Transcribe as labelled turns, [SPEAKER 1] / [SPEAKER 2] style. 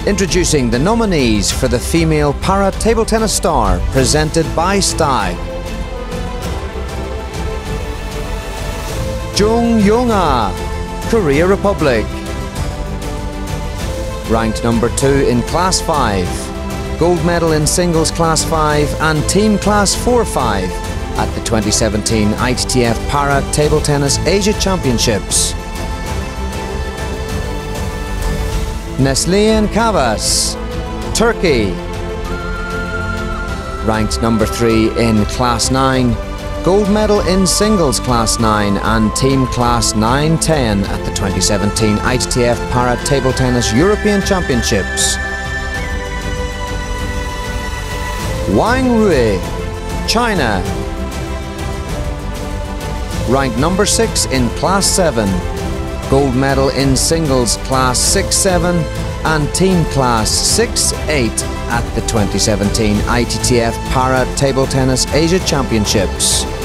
[SPEAKER 1] Introducing the nominees for the Female Para Table Tennis Star, presented by Stag. Jung Yong-ah, Korea Republic. Ranked number 2 in Class 5. Gold medal in Singles Class 5 and Team Class 4-5 at the 2017 ITTF Para Table Tennis Asia Championships. Neslihan Kavas, Turkey. Ranked number 3 in Class 9. Gold medal in Singles Class 9 and Team Class 9-10 at the 2017 ITTF Para Table Tennis European Championships. Wang Rui, China. Ranked number 6 in Class 7. Gold medal in Singles Class 6-7 and Team Class 6-8 at the 2017 ITTF Para Table Tennis Asia Championships.